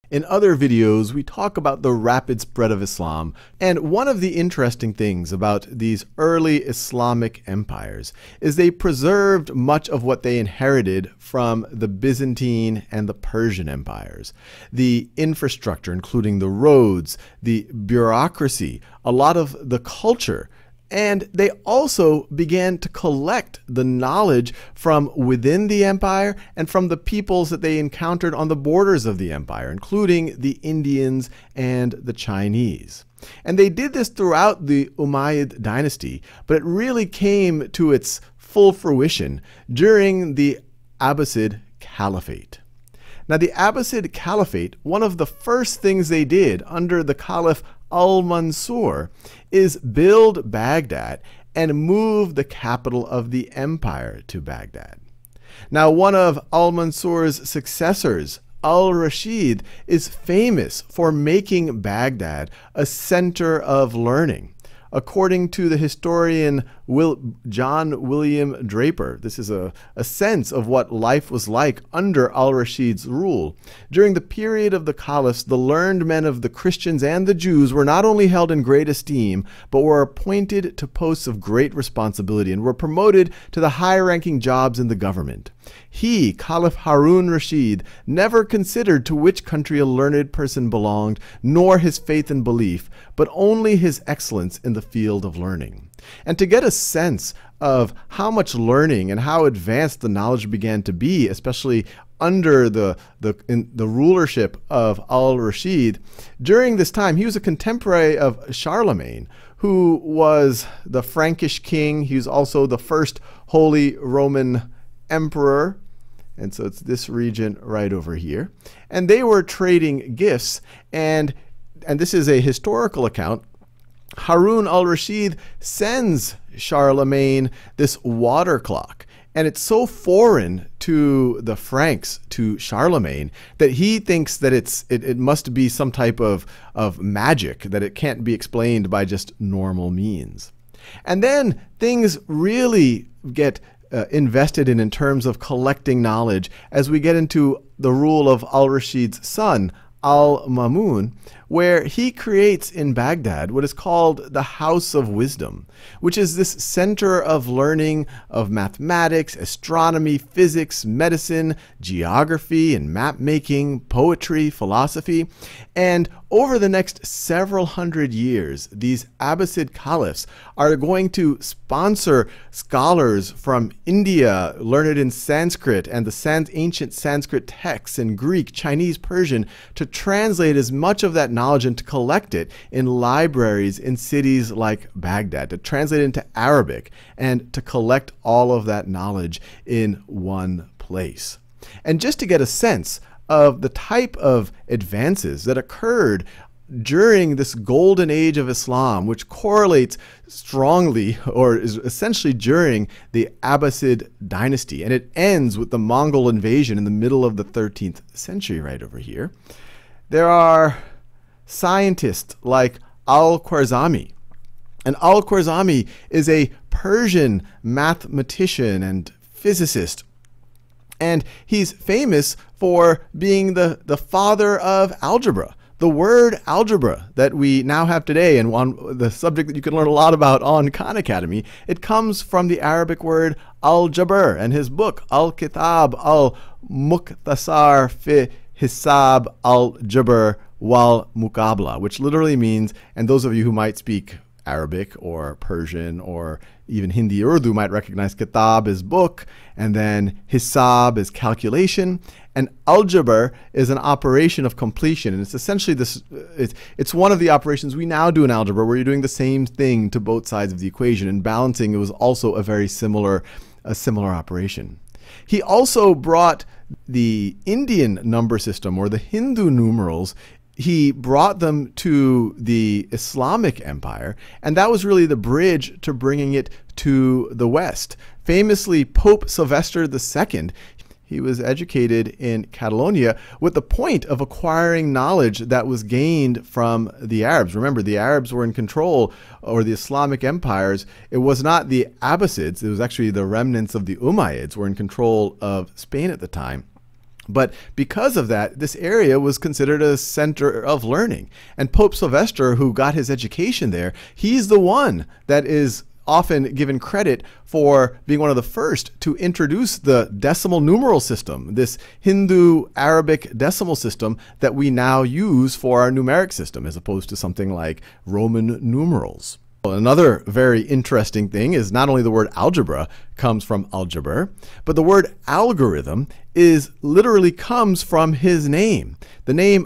In other videos, we talk about the rapid spread of Islam, and one of the interesting things about these early Islamic empires is they preserved much of what they inherited from the Byzantine and the Persian empires. The infrastructure, including the roads, the bureaucracy, a lot of the culture. And they also began to collect the knowledge from within the empire and from the peoples that they encountered on the borders of the empire, including the Indians and the Chinese. And they did this throughout the Umayyad dynasty, but it really came to its full fruition during the Abbasid Caliphate. Now, the Abbasid Caliphate, one of the first things they did under the Caliph Al-Mansur is build Baghdad and move the capital of the empire to Baghdad. Now, one of Al-Mansur's successors, Al-Rashid, is famous for making Baghdad a center of learning. According to the historian John William Draper, this is a sense of what life was like under al-Rashid's rule. During the period of the caliphs, the learned men of the Christians and the Jews were not only held in great esteem, but were appointed to posts of great responsibility and were promoted to the high-ranking jobs in the government. He, Caliph Harun Rashid, never considered to which country a learned person belonged, nor his faith and belief, but only his excellence in the field of learning. And to get a sense of how much learning and how advanced the knowledge began to be, especially under the rulership of al-Rashid, during this time, he was a contemporary of Charlemagne, who was the Frankish king. He was also the first Holy Roman Emperor. And so it's this region right over here. And they were trading gifts. And this is a historical account. Harun al-Rashid sends Charlemagne this water clock. And it's so foreign to the Franks, to Charlemagne, that he thinks that it must be some type of magic, that it can't be explained by just normal means. And then things really get invested in terms of collecting knowledge as we get into the rule of al-Rashid's son, Al-Mamun, where he creates in Baghdad what is called the House of Wisdom, which is this center of learning of mathematics, astronomy, physics, medicine, geography, and map making, poetry, philosophy. And over the next several hundred years, these Abbasid caliphs are going to sponsor scholars from India, learned in Sanskrit and the ancient Sanskrit texts in Greek, Chinese, Persian, to translate as much of that knowledge and to collect it in libraries in cities like Baghdad, to translate it into Arabic and to collect all of that knowledge in one place. And just to get a sense of the type of advances that occurred during this golden age of Islam, which correlates strongly or is essentially during the Abbasid dynasty, and it ends with the Mongol invasion in the middle of the 13th century right over here. There are scientists like Al-Khwarizmi. And Al-Khwarizmi is a Persian mathematician and physicist. And he's famous for being the father of algebra. The word algebra that we now have today, and on the subject that you can learn a lot about on Khan Academy, it comes from the Arabic word al-Jabr, and his book, Al-Kitab al-Mukhtasar fi Hisab al-Jabr wal Muqabla, which literally means, and those of you who might speak Arabic or Persian or even Hindi or Urdu might recognize Kitab as book, and then Hisab is calculation, and Al-Jabr is an operation of completion. And it's essentially this, it's one of the operations we now do in algebra where you're doing the same thing to both sides of the equation, and balancing it was also a very similar operation. He also brought the Indian number system, or the Hindu numerals. He brought them to the Islamic empire, and that was really the bridge to bringing it to the West. Famously, Pope Sylvester II, he was educated in Catalonia with the point of acquiring knowledge that was gained from the Arabs. Remember, the Arabs were in control, or the Islamic empires. It was not the Abbasids. It was actually the remnants of the Umayyads were in control of Spain at the time. But because of that, this area was considered a center of learning. And Pope Sylvester, who got his education there, he's the one that is often given credit for being one of the first to introduce the decimal numeral system, this Hindu Arabic decimal system that we now use for our numeric system, as opposed to something like Roman numerals. Another very interesting thing is not only the word algebra comes from algebra, but the word algorithm literally comes from his name. The name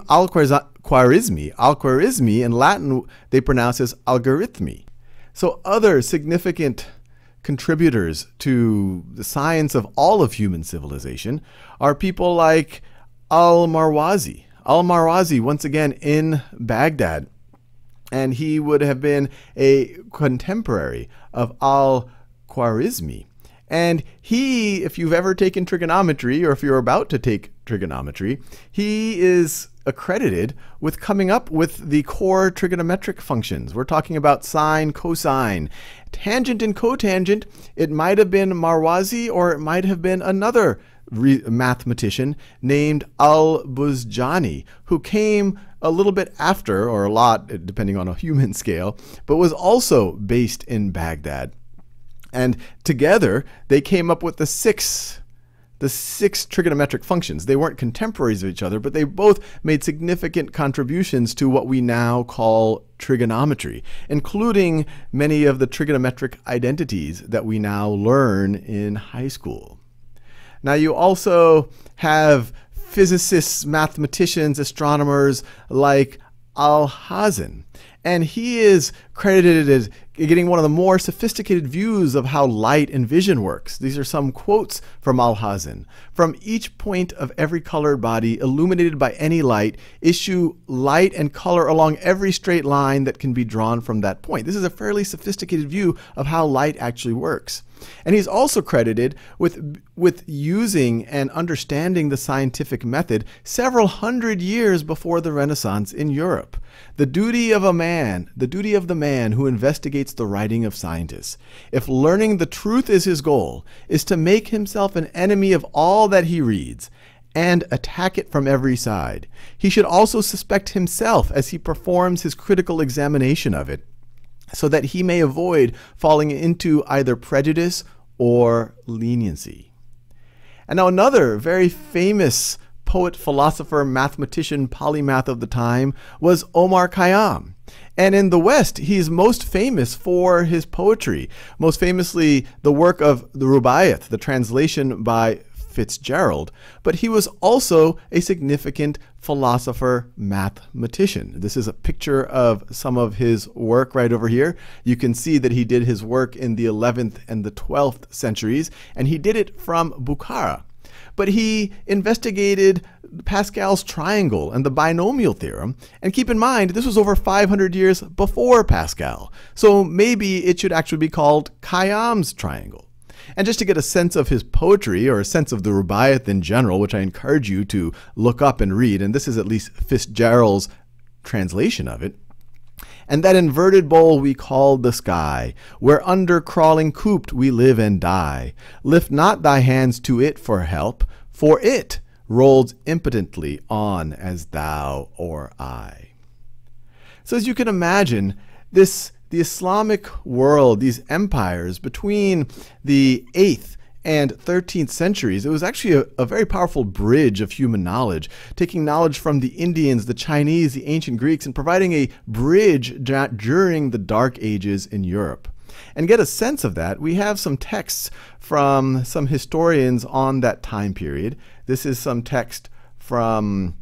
Al-Khwarizmi in Latin they pronounce as algorithmi. So other significant contributors to the science of all of human civilization are people like Al-Marwazi. Al-Marwazi, once again in Baghdad, and he would have been a contemporary of Al-Khwarizmi. And he, if you've ever taken trigonometry, or if you're about to take trigonometry, he is accredited with coming up with the core trigonometric functions. We're talking about sine, cosine, tangent, and cotangent. It might have been Marwazi, or it might have been another mathematician named Al-Buzjani, who came a little bit after, or a lot, depending on a human scale, but was also based in Baghdad. And together, they came up with the six trigonometric functions. They weren't contemporaries of each other, but they both made significant contributions to what we now call trigonometry, including many of the trigonometric identities that we now learn in high school. Now, you also have physicists, mathematicians, astronomers like Alhazen. And he is credited as getting one of the more sophisticated views of how light and vision works. These are some quotes from Alhazen. From each point of every colored body illuminated by any light, issue light and color along every straight line that can be drawn from that point. This is a fairly sophisticated view of how light actually works. And he's also credited with using and understanding the scientific method several hundred years before the Renaissance in Europe. The duty of the man who investigates the writing of scientists, if learning the truth is his goal, is to make himself an enemy of all that he reads and attack it from every side. He should also suspect himself as he performs his critical examination of it, so that he may avoid falling into either prejudice or leniency. And now another very famous poet, philosopher, mathematician, polymath of the time was Omar Khayyam. And in the West, he's most famous for his poetry, most famously the work of the Rubaiyat, the translation by Fitzgerald, but he was also a significant philosopher mathematician. This is a picture of some of his work right over here. You can see that he did his work in the 11th and the 12th centuries, and he did it from Bukhara. But he investigated Pascal's triangle and the binomial theorem. And keep in mind, this was over 500 years before Pascal. So maybe it should actually be called Khayyam's triangle. And just to get a sense of his poetry, or a sense of the Rubaiyat in general, which I encourage you to look up and read, and this is at least Fitzgerald's translation of it. And that inverted bowl we call the sky, where under crawling cooped we live and die. Lift not thy hands to it for help, for it rolls impotently on as thou or I. So as you can imagine, the Islamic world, these empires between the 8th and 13th centuries, it was actually a very powerful bridge of human knowledge, taking knowledge from the Indians, the Chinese, the ancient Greeks, and providing a bridge during the Dark Ages in Europe. And get a sense of that, we have some texts from some historians on that time period. This is some text from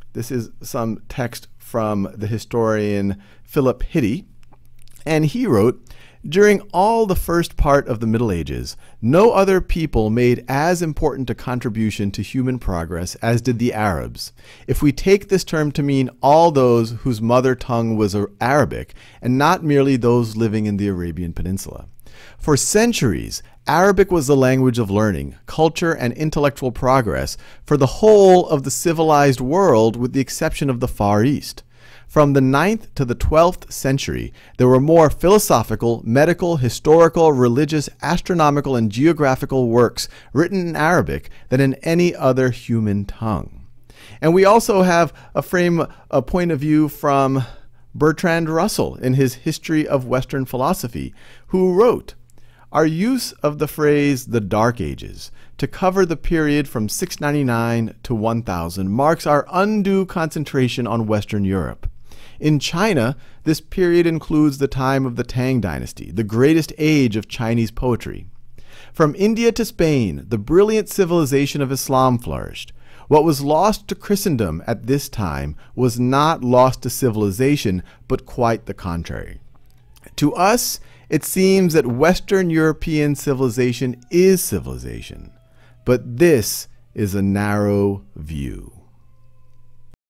the historian Philip Hitti. And he wrote, during all the first part of the Middle Ages, no other people made as important a contribution to human progress as did the Arabs, if we take this term to mean all those whose mother tongue was Arabic, and not merely those living in the Arabian Peninsula. For centuries, Arabic was the language of learning, culture, and intellectual progress for the whole of the civilized world, with the exception of the Far East. From the 9th to the 12th century, there were more philosophical, medical, historical, religious, astronomical, and geographical works written in Arabic than in any other human tongue. And we also have a point of view from Bertrand Russell in his History of Western Philosophy, who wrote, "Our use of the phrase the Dark Ages to cover the period from 699 to 1000 marks our undue concentration on Western Europe. In China, this period includes the time of the Tang Dynasty, the greatest age of Chinese poetry. From India to Spain, the brilliant civilization of Islam flourished. What was lost to Christendom at this time was not lost to civilization, but quite the contrary. To us, it seems that Western European civilization is civilization, but this is a narrow view."